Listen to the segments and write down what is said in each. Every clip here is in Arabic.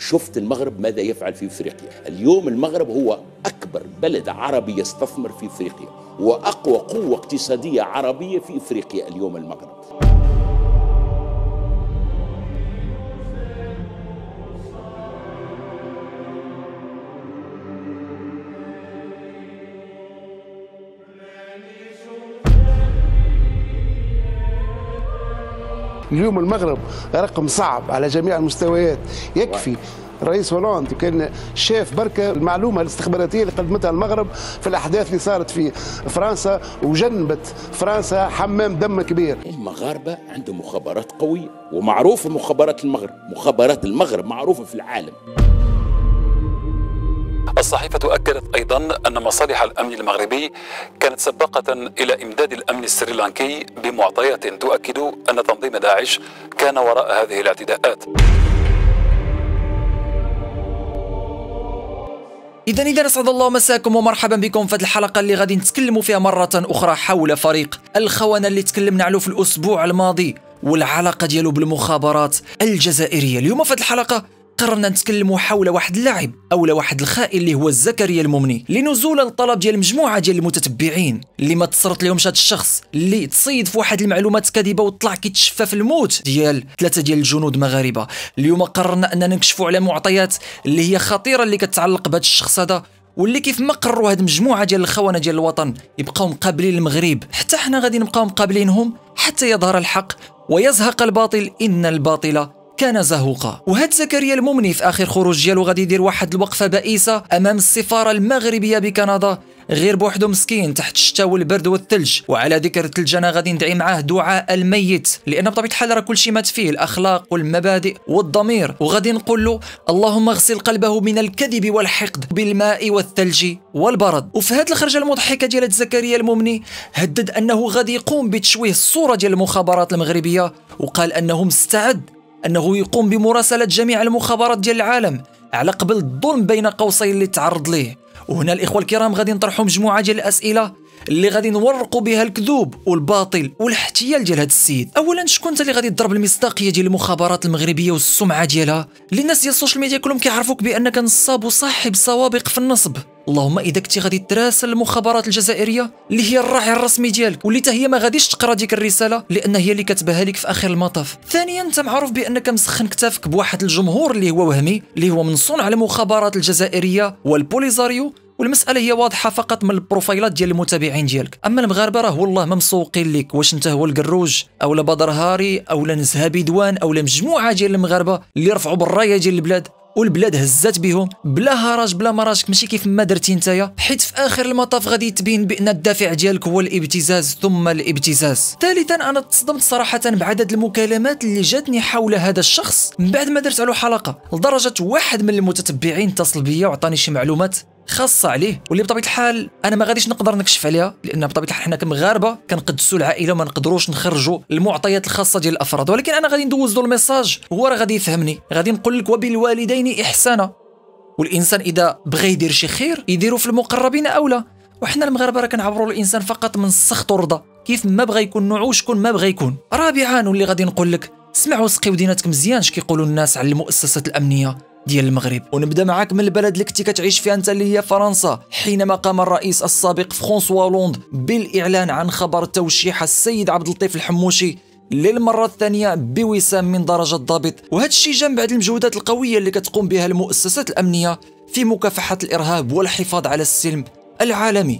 شفت المغرب ماذا يفعل في افريقيا. اليوم المغرب هو اكبر بلد عربي يستثمر في افريقيا، واقوى قوة اقتصادية عربية في افريقيا اليوم المغرب. اليوم المغرب رقم صعب على جميع المستويات. يكفي الرئيس هولاند كان شاف بركة المعلومة الاستخباراتية اللي قدمتها المغرب في الأحداث اللي صارت في فرنسا، وجنبت فرنسا حمام دم كبير. المغاربة عندهم مخابرات قوية، ومعروفة مخابرات المغرب، مخابرات المغرب معروفة في العالم. الصحيفة أكدت أيضا أن مصالح الأمن المغربي كانت سباقة إلى إمداد الأمن السريلانكي بمعطيات تؤكد أن تنظيم داعش كان وراء هذه الاعتداءات. إذا أسعد الله مساكم ومرحبا بكم في هذه الحلقة اللي غادي نتكلموا فيها مرة أخرى حول فريق الخونة اللي تكلمنا عليه في الأسبوع الماضي والعلاقة ديالو بالمخابرات الجزائرية. اليوم في هذه الحلقة قررنا نتكلموا حول واحد اللاعب اولا واحد الخائن اللي هو زكريا الممني، لنزول الطلب ديال مجموعه ديال المتتبعين اللي ما تصرت لهمش هذا الشخص اللي تصيد في واحد المعلومات كاذبه وطلع كيتشفى في الموت ديال 3 ديال الجنود مغاربه. اليوم قررنا اننا نكشفوا على معطيات اللي هي خطيره اللي كتعلق بهذا الشخص هذا، واللي كيف ما قرروا هذه مجموعه ديال الخونه ديال الوطن يبقاو مقابلين المغرب، حتى حنا غادي نبقاو مقابلينهم حتى يظهر الحق ويزهق الباطل، ان الباطل كان زهوقا. وهاد زكريا الممني في اخر خروج ديالو غادي يدير واحد الوقفه بائسه امام السفاره المغربيه بكندا، غير بوحدو مسكين تحت الشتاء والبرد والثلج. وعلى ذكر الثلج انا غادي ندعي معاه دعاء الميت، لان بطبيعه الحال راه كلشي مات فيه، الاخلاق والمبادئ والضمير. وغادي نقول له اللهم اغسل قلبه من الكذب والحقد بالماء والثلج والبرد. وفي هاد الخرجه المضحكه ديال زكريا الممني هدد انه غادي يقوم بتشويه الصوره ديال المخابرات المغربيه، وقال انه مستعد انه يقوم بمراسله جميع المخابرات ديال العالم على قبل الظلم بين قوسين اللي تعرض ليه. وهنا الاخوه الكرام غادي نطرحوا مجموعه ديال الاسئله اللي غادي نورقوا بها الكذوب والباطل والاحتيال ديال هذا السيد. اولا شكون انت اللي غادي تضرب المصداقيه ديال المخابرات المغربيه والسمعه ديالها اللي الناس ديال السوشيال ميديا كلهم كيعرفوك بانك نصاب وصاحب سوابق في النصب؟ اللهم اذا كنتي غادي تراسل المخابرات الجزائريه اللي هي الراعي الرسمي ديالك، واللي حتى هي ما غاديش تقرا ديك الرساله لان هي اللي كتبها لك في اخر المطاف. ثانيا انت معروف بانك مسخن كتافك بواحد الجمهور اللي هو وهمي، اللي هو من صنع المخابرات الجزائريه والبوليزاريو، والمساله هي واضحه فقط من البروفايلات ديال المتابعين ديالك. اما المغاربه راه والله ما مسوقين لك واش انت هو القروج او لا بدر هاري او لا نزهه بدوان او لا مجموعه ديال المغاربه اللي رفعوا بالرايه ديال البلاد والبلاد هزات بهم بلا هراج بلا مراجك، ماشي كيف ما درتي نتايا، حيت في اخر المطاف غادي تبين بان الدافع ديالك هو الابتزاز ثم الابتزاز. ثالثا انا تصدمت صراحه بعدد المكالمات اللي جاتني حول هذا الشخص من بعد ما درت له حلقه، لدرجه واحد من المتتبعين اتصل بيا وعطاني شي معلومات خاصه عليه، واللي بطبيعه الحال انا ما غاديش نقدر نكشف عليها، لان بطبيعه الحال حنا كمغاربه كنقدسوا العائله وما نقدروش نخرجوا المعطيات الخاصه ديال الافراد. ولكن انا غادي ندوز له الميساج هو راه غادي يفهمني. غادي نقول لك وبالوالدين احسانا، والانسان اذا بغى يدير شي خير يديروا في المقربين اولى، وحنا المغاربه راه كنعبروا الانسان فقط من السخط والرضا، كيف ما بغى يكون نوعو شكون ما بغى يكون. رابعا واللي غادي نقول لك اسمع وسقي وديناتك مزيان اش كيقولوا الناس على المؤسسات الامنيه ديال المغرب. ونبدا معاك من البلد اللي كنتي كتعيش فيها انت اللي هي فرنسا، حينما قام الرئيس السابق فرانسوا هولاند بالاعلان عن خبر توشيح السيد عبد اللطيف الحموشي للمره الثانيه بوسام من درجه ضابط. وهذا الشيء جنب بعد المجهودات القويه اللي كتقوم بها المؤسسات الامنيه في مكافحه الارهاب والحفاظ على السلم العالمي.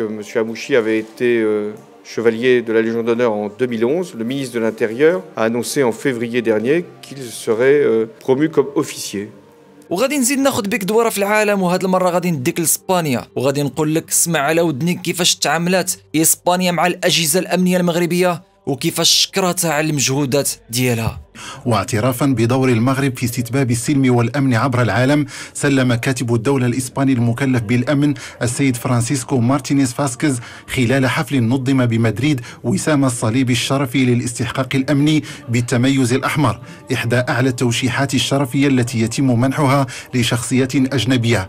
Chevalier de la Légion d'honneur en 2011, le ministre de l'Intérieur a annoncé en février dernier qu'il serait promu comme officier. وغادي نزيد ناخذ بك دوره في العالم، وهاد المره غادي نديك لاسبانيا وغادي نقول لك اسمع على ودنك كيفاش تعاملات اسبانيا مع الاجهزه الامنيه المغربيه وكيفاش شكرتها على المجهودات ديالها. واعترافا بدور المغرب في استتباب السلم والأمن عبر العالم، سلم كاتب الدولة الإسباني المكلف بالأمن السيد فرانسيسكو مارتينيز فاسكيز خلال حفل نظم بمدريد وسام الصليب الشرفي للاستحقاق الأمني بالتميز الأحمر، إحدى أعلى التوشيحات الشرفية التي يتم منحها لشخصيات أجنبية.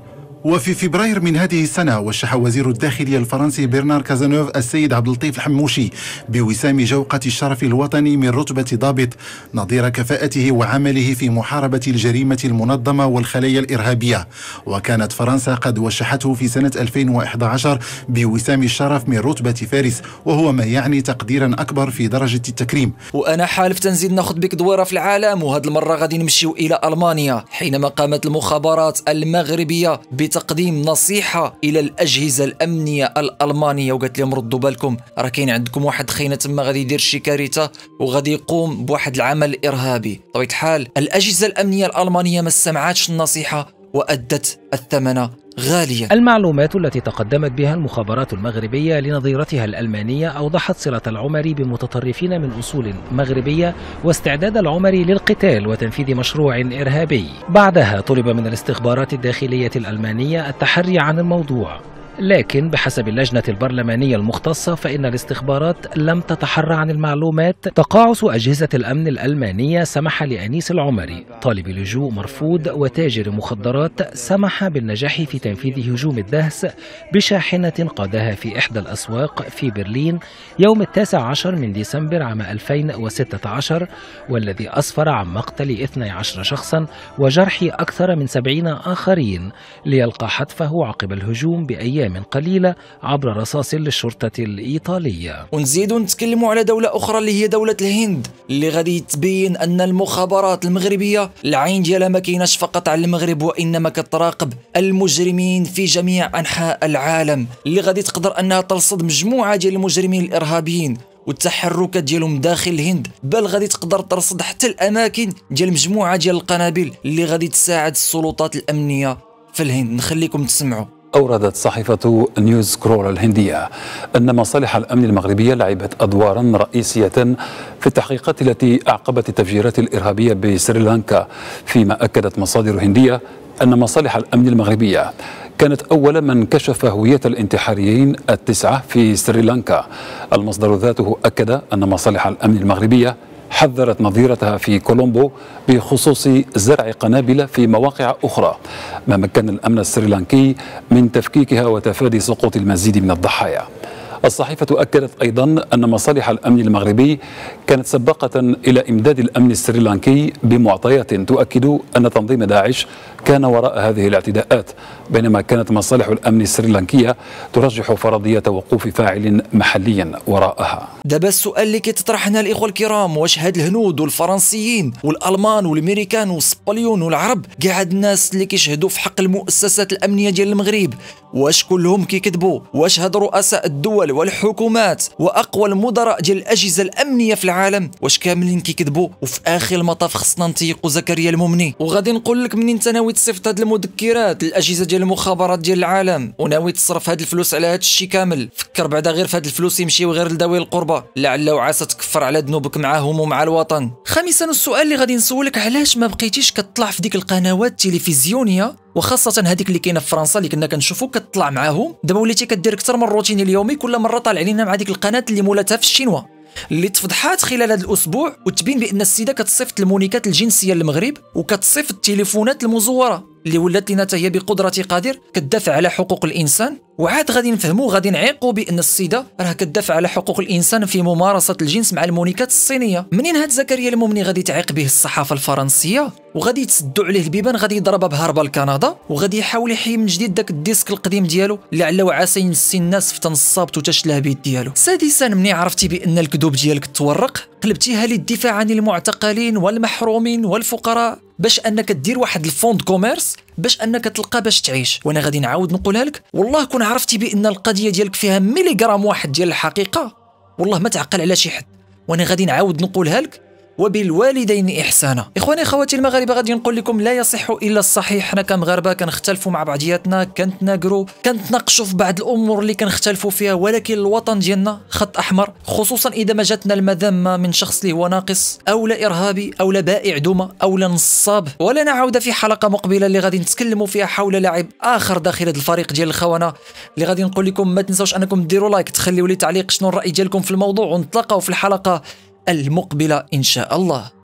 وفي فبراير من هذه السنة وشح وزير الداخلية الفرنسي برنار كازانوف السيد عبد اللطيف الحموشي بوسام جوقة الشرف الوطني من رتبة ضابط نظير كفاءته وعمله في محاربة الجريمة المنظمة والخلايا الإرهابية. وكانت فرنسا قد وشحته في سنة 2011 بوسام الشرف من رتبة فارس، وهو ما يعني تقديرا أكبر في درجة التكريم. وأنا حالف تنزيد ناخذ بك دويرة في العالم، وهذه المرة غادي نمشيو إلى ألمانيا، حينما قامت المخابرات المغربية بتقديم نصيحة إلى الأجهزة الأمنية الألمانية، وقالت لهم ردوا بالكم، راه كاين عندكم واحد خينا تما غادي يدير شي كارثة وغادي يقوم بواحد العمل إرهابي. بطبيعة الحال الأجهزة الأمنية الألمانية ما سمعتش النصيحة وأدت الثمن غاليا. المعلومات التي تقدمت بها المخابرات المغربية لنظيرتها الألمانية أوضحت صلة العمري بمتطرفين من أصول مغربية واستعداد العمري للقتال وتنفيذ مشروع إرهابي. بعدها طلب من الاستخبارات الداخلية الألمانية التحري عن الموضوع، لكن بحسب اللجنة البرلمانية المختصة فإن الاستخبارات لم تتحرى عن المعلومات. تقاعس أجهزة الأمن الألمانية سمح لأنيس العمري طالب لجوء مرفوض وتاجر مخدرات سمح بالنجاح في تنفيذ هجوم الدهس بشاحنة قادها في إحدى الأسواق في برلين يوم 19 من ديسمبر عام 2016، والذي أسفر عن مقتل 12 شخصا وجرح أكثر من 70 آخرين، ليلقى حتفه عقب الهجوم بأيام قليلة عبر رصاص للشرطة الإيطالية. ونزيدوا نتكلموا على دولة أخرى اللي هي دولة الهند، اللي غادي تبين أن المخابرات المغربية العين ديالها ما كايناش فقط على المغرب، وإنما كتراقب المجرمين في جميع أنحاء العالم، اللي غادي تقدر أنها ترصد مجموعة ديال المجرمين الإرهابيين والتحركات ديالهم داخل الهند، بل غادي تقدر ترصد حتى الأماكن ديال مجموعة ديال القنابل اللي غادي تساعد السلطات الأمنية في الهند. نخليكم تسمعوا. أوردت صحيفة نيوز كرول الهندية أن مصالح الأمن المغربية لعبت أدوارا رئيسية في التحقيقات التي أعقبت التفجيرات الإرهابية بسريلانكا، فيما أكدت مصادر هندية أن مصالح الأمن المغربية كانت أول من كشف هوية الانتحاريين التسعة في سريلانكا. المصدر ذاته أكد أن مصالح الأمن المغربية حذرت نظيرتها في كولومبو بخصوص زرع قنابل في مواقع أخرى، ما مكن الأمن السريلانكي من تفكيكها وتفادي سقوط المزيد من الضحايا. الصحيفة أكدت أيضا أن مصالح الأمن المغربي كانت سباقة إلى إمداد الأمن السريلانكي بمعطيات تؤكد أن تنظيم داعش كان وراء هذه الاعتداءات، بينما كانت مصالح الأمن السريلانكية ترجح فرضية وقوف فاعل محلي وراءها. دابا السؤال اللي كيتطرح هنا الإخوة الكرام، واش هاد الهنود والفرنسيين والألمان والأمريكان والسبليون والعرب كاع هاد الناس اللي كيشهدوا في حق المؤسسات الأمنية ديال المغرب، واش كلهم كيكذبوا؟ واش هاد رؤساء الدول والحكومات وأقوى المدراء ديال الأجهزة الأمنية في العالم واش كاملين كيكذبوا؟ وفي آخر المطاف خصنا نتيقوا زكريا الممني. وغادي نقول لك منين انت ناوي تصيفط هاد المذكرات للأجهزة ديال المخابرات ديال العالم وناوي تصرف هاد الفلوس على هاد الشيء كامل، فكر بعدا غير في هاد الفلوس يمشيو غير لذوي القربى، لعل وعسى تكفر على ذنوبك معاهم ومع الوطن. خامسا السؤال اللي غادي نسولك، علاش ما بقيتيش كتطلع في ديك القنوات التلفزيونيه، وخاصة هذيك اللي كاينه في فرنسا اللي كنا كنشوفو كتطلع معاهم؟ دابا وليتي كدير اكثر من الروتين اليومي، كل مره طالع علينا مع ديك القناه اللي مولاتها في الشينوا، اللي تفضحات خلال هذا الاسبوع وتبين بان السيده كتصيفط المونيكات الجنسيه للمغرب وكتصيفط التليفونات المزوره اللي ولات لنا حتى هي بقدره قادر كتدافع على حقوق الانسان. وعاد غادي نفهموا غادي نعيقوا بان السيده راه كتدافع على حقوق الانسان في ممارسه الجنس مع المونيكات الصينيه. منين هاد زكريا الممني غادي تعيق به الصحافه الفرنسيه وغادي يتسدوا عليه البيبان، غادي يضربها بهربه لكندا وغادي يحاول يحيي من جديد داك الديسك القديم ديالو لعل وعسى ينسي الناس في تنصابت وتشلهبيت ديالو. سادسا مني عرفتي بان الكذوب ديالك تورق قلبتيها للدفاع عن المعتقلين والمحرومين والفقراء باش انك دير واحد الفوند كوميرس باش انك تلقى باش تعيش. وانا غادي نعاود نقولها لك، والله كون عرفتي بان القضيه ديالك فيها مليغرام واحد ديال الحقيقه والله ما تعقل على شي حد. وانا غادي نعاود نقولها لك، وبالوالدين احسانا. اخواني اخواتي المغاربه، غادي نقول لكم لا يصح الا الصحيح. حنا كمغاربه كنختلفوا مع بعضياتنا، كنتناقروا، كنتناقشوا في بعض الامور اللي كنختلفوا فيها، ولكن الوطن ديالنا خط احمر، خصوصا اذا ما جاتنا المذمه من شخص اللي هو ناقص او لا ارهابي او لا بائع دمى او لا نصاب. ولنا عوده في حلقه مقبله اللي غادي نتكلموا فيها حول لاعب اخر داخل هذا الفريق ديال الخونه، اللي غادي نقول لكم ما تنساوش انكم ديروا لايك، تخليوا لي تعليق شنو الراي ديالكم في الموضوع، ونتلاقاو في الحلقه المقبلة إن شاء الله.